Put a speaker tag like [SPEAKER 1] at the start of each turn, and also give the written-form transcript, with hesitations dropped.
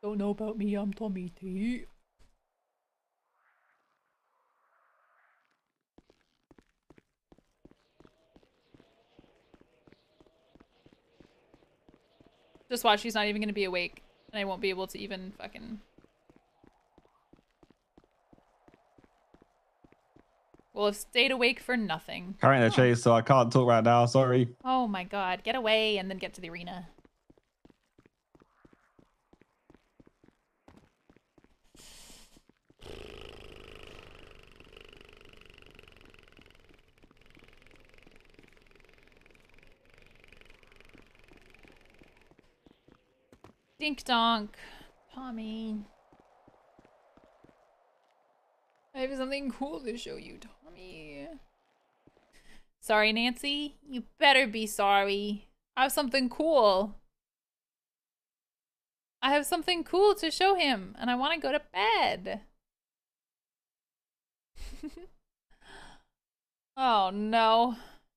[SPEAKER 1] Don't know about me, I'm Tommy T. Just watch, she's not even gonna be awake. And I won't be able to even fucking... We'll have stayed awake for nothing.
[SPEAKER 2] Currently in the chase, so I can't talk right now, sorry.
[SPEAKER 1] Oh my god, get away and then get to the arena. Dink donk, Tommy. I have something cool to show you, Tommy. Sorry, Nancy. You better be sorry. I have something cool. I have something cool to show him, and I want to go to bed. Oh no.